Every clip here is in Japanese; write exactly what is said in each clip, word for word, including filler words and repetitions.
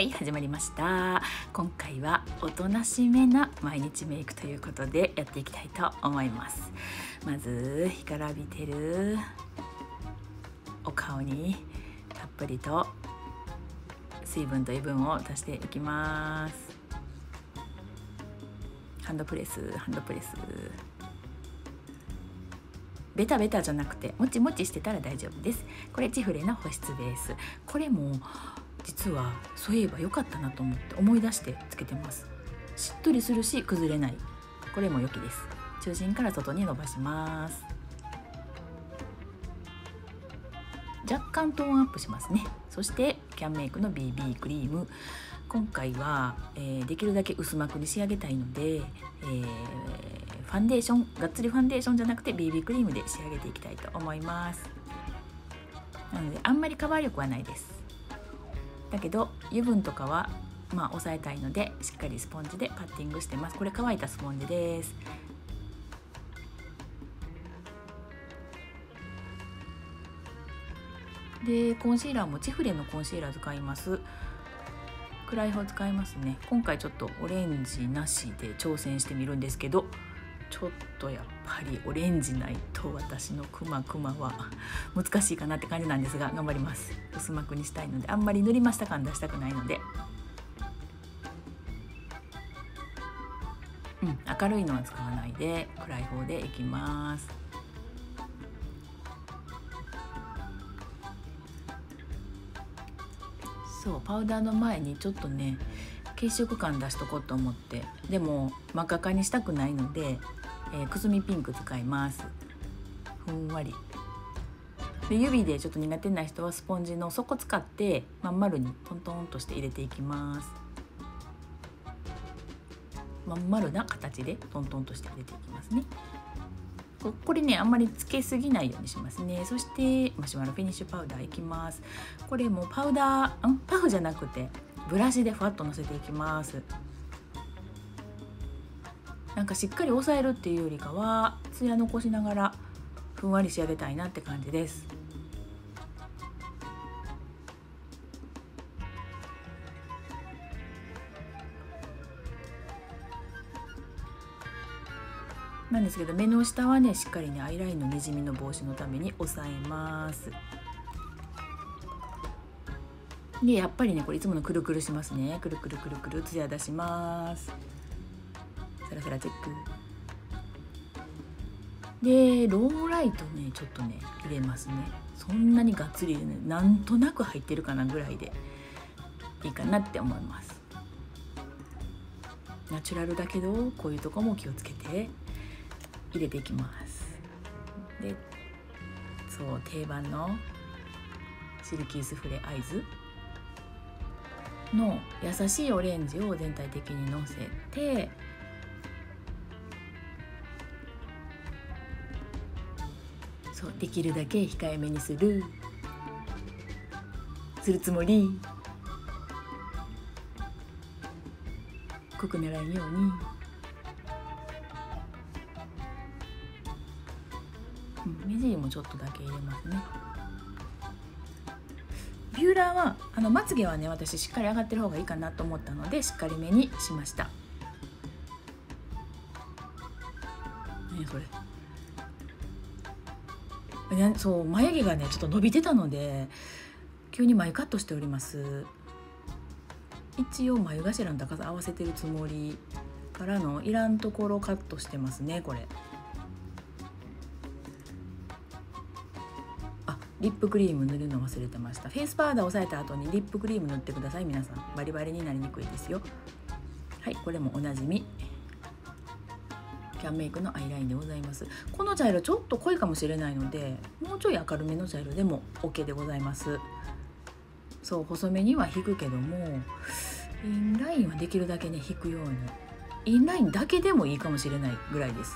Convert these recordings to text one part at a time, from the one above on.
はい、始まりました。今回はおとなしめな毎日メイクということでやっていきたいと思います。まず干からびてるお顔にたっぷりと水分と油分を足していきます。ハンドプレスハンドプレスベタベタじゃなくてもちもちしてたら大丈夫です。これチフレの保湿ベース。これも実はそういえば良かったなと思って思い出してつけてます。しっとりするし崩れない。これも良きです。中心から外に伸ばします。若干トーンアップしますね。そしてキャンメイクの ビービー クリーム。今回は、えー、できるだけ薄膜に仕上げたいので、えー、ファンデーションがっつりファンデーションじゃなくて ビービー クリームで仕上げていきたいと思います。なのであんまりカバー力はないです。だけど油分とかはまあ抑えたいのでしっかりスポンジでパッティングしてます。これ乾いたスポンジです。でコンシーラーもチフレのコンシーラー使います。暗い方使いますね。今回ちょっとオレンジなしで挑戦してみるんですけど、ちょっとやっぱりオレンジないと私のクマクマは難しいかなって感じなんですが、頑張ります。薄膜にしたいのであんまり塗りました感出したくないので、うん、明るいのは使わないで暗い方でいきます。そうパウダーの前にちょっとね血色感出しとこうと思って、でも真っ赤かにしたくないので、えー、くすみピンク使います。ふんわりで指でちょっと苦手な人はスポンジの底使ってまん丸にトントンとして入れていきます。まん丸な形でトントンとして入れていきますね。これねあんまりつけすぎないようにしますね。そしてマシュマロフィニッシュパウダーいきます。これもパウダーんパフじゃなくてブラシでふわっとのせていきます。なんかしっかり押さえるっていうよりかはツヤ残しながらふんわり仕上げたいなって感じです。なんですけど目の下はねしっかりねアイラインのにじみの防止のために押さえます。でやっぱりねこれいつものくるくるしますね。くるくるくるくるツヤ出します。サラサラチェックでローライトねちょっとね入れますね。そんなにがっつりでねなんとなく入ってるかなぐらいでいいかなって思います。ナチュラルだけどこういうとこも気をつけて入れていきます。でそう定番のシルキースフレアイズの優しいオレンジを全体的にのせて、そうできるだけ控えめにするするつもり、濃くならんように、うん、目尻もちょっとだけ入れますね。ビューラーはあのまつげはね私しっかり上がってる方がいいかなと思ったのでしっかりめにしました。何それそう眉毛がねちょっと伸びてたので急に眉カットしております。一応眉頭の高さ合わせてるつもりからのいらんところカットしてますね。これあリップクリーム塗るの忘れてました。フェイスパウダー押さえた後にリップクリーム塗ってください。皆さんバリバリになりにくいですよ。はい、これもおなじみキャンメイクのアイラインでございます。この茶色ちょっと濃いかもしれないのでもうちょい明るめの茶色でも OK でございます。そう細めには引くけどもインラインはできるだけね引くように、インラインだけでもいいかもしれないぐらいです。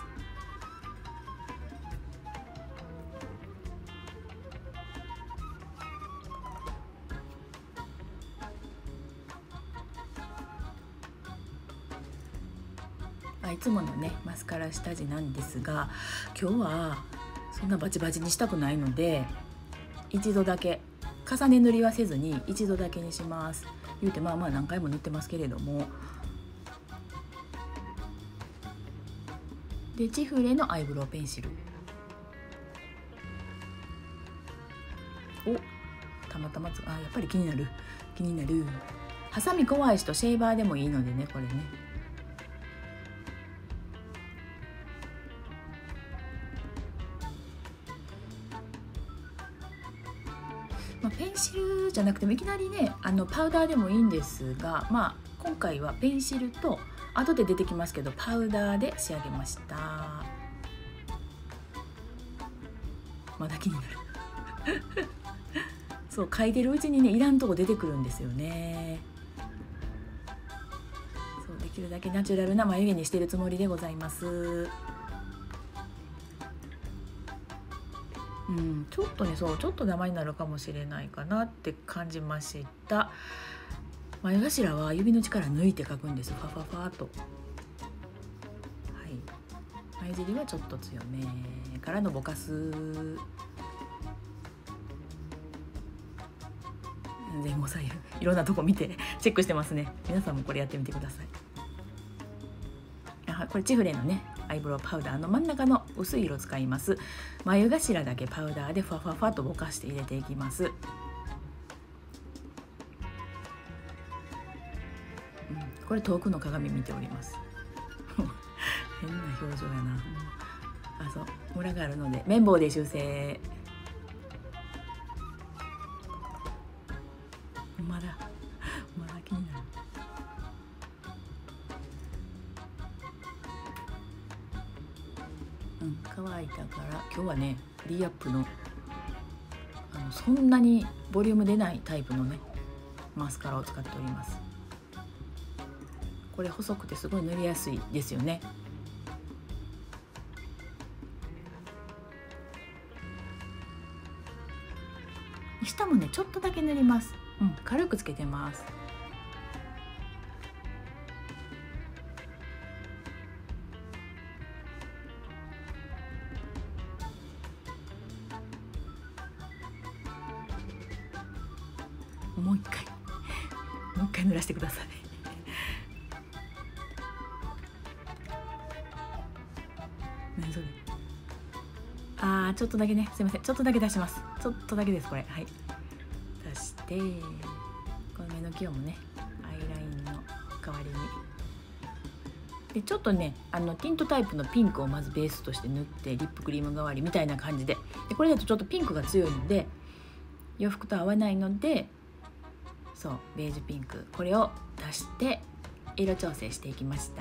いつものねマスカラ下地なんですが、今日はそんなバチバチにしたくないので一度だけ重ね塗りはせずに一度だけにします。 言うてまあまあ何回も塗ってますけれども。でチフレのアイブロウペンシル、おたまたまつあやっぱり気になる気になる。ハサミ怖い人シェーバーでもいいのでね、これね。まあ、ペンシルじゃなくてもいきなりねあのパウダーでもいいんですが、まあ今回はペンシルと後で出てきますけどパウダーで仕上げました。まだ気になるそう描いてるうちにねいらんとこ出てくるんですよね。そうできるだけナチュラルな眉毛にしているつもりでございます。うん、ちょっとねそうちょっとダマになるかもしれないかなって感じました。眉頭は指の力抜いて描くんです。ファファファーと。はい。眉尻はちょっと強めからのぼかす。前後左右いろんなとこ見てチェックしてますね。皆さんもこれやってみてください。あこれチフレのねアイブロウパウダーの真ん中の薄い色使います。眉頭だけパウダーでファファファとぼかして入れていきます。これ遠くの鏡見ております変な表情やな。あそうムラがあるので綿棒で修正。まだまだ気になる。うん乾いたから今日はね D アップのあのそんなにボリューム出ないタイプのねマスカラを使っております。これ細くてすごい塗りやすいですよね。下もねちょっとだけ塗ります。うん、軽くつけてます。もう一回もう一回塗らせてください何それ。あーちょっとだけねすいませんちょっとだけ出します。ちょっとだけですこれ。はい出してこの目の際もねアイラインの代わりにでちょっとねあのティントタイプのピンクをまずベースとして塗ってリップクリーム代わりみたいな感じででこれだとちょっとピンクが強いので洋服と合わないのでそうベージュピンクこれを足して色調整していきました。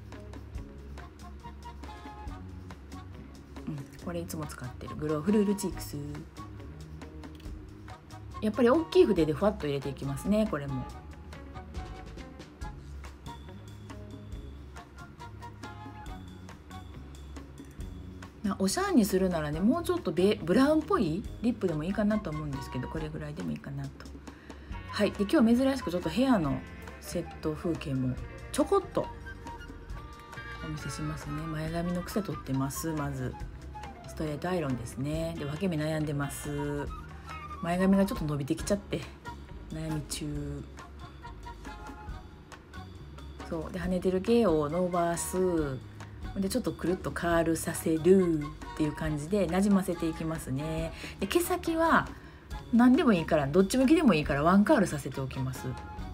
うん、これいつも使ってるグローフルールチークス。やっぱり大きい筆でふわっと入れていきますね。これもおしゃんにするならねもうちょっとベブラウンっぽいリップでもいいかなと思うんですけどこれぐらいでもいいかなと。はいで今日珍しくちょっとヘアのセット風景もちょこっとお見せしますね。前髪の癖取ってます。まずストレートアイロンですね。で分け目悩んでます。前髪がちょっと伸びてきちゃって悩み中。そうで跳ねてる毛を伸ばすでちょっとくるっとカールさせるっていう感じでなじませていきますね。で毛先は何でもいいからどっち向きでもいいからワンカールさせておきます。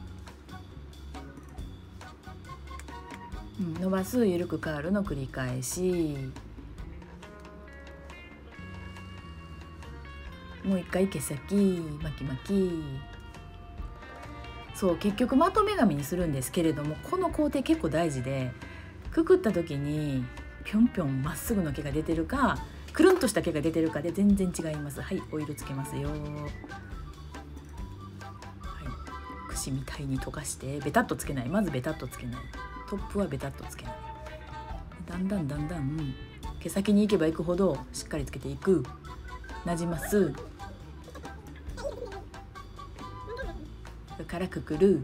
うん、伸ばすゆるくカールの繰り返し。もう一回毛先巻き巻き。そう結局まとめ髪にするんですけれどもこの工程結構大事でくくった時にぴょんぴょんまっすぐの毛が出てるかくるんとした毛が出てるかで全然違います。はいオイルつけますよ。はい櫛みたいに溶かしてベタっとつけない。まずベタっとつけない。トップはベタっとつけない。だんだんだんだん毛先に行けば行くほどしっかりつけていく。なじます。それからくくる。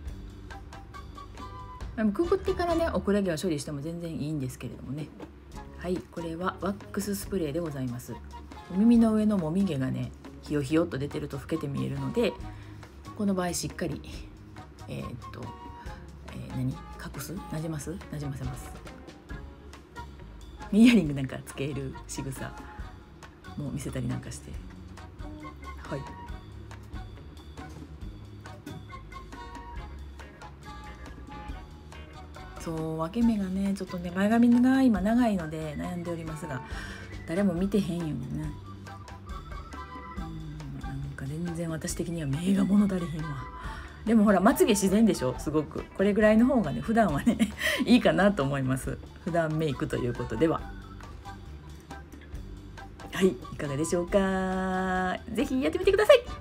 くくってからねオクラ毛は処理しても全然いいんですけれどもね。 はい、これはワックススプレーでございます。耳の上のもみ毛がねひよひよっと出てると老けて見えるので、この場合しっかりえー、っと、えー、何隠すなじますなじませます。イヤリングなんかつける仕草も見せたりなんかして、はい、そう分け目がねちょっとね前髪が今長いので悩んでおりますが、誰も見てへんよね。うんなんか全然私的には目が物足りへんわ。でもほらまつげ自然でしょ、すごくこれぐらいの方がね普段はねいいかなと思います。普段メイクということでは。はい、いかがでしょうか。ぜひやってみてください。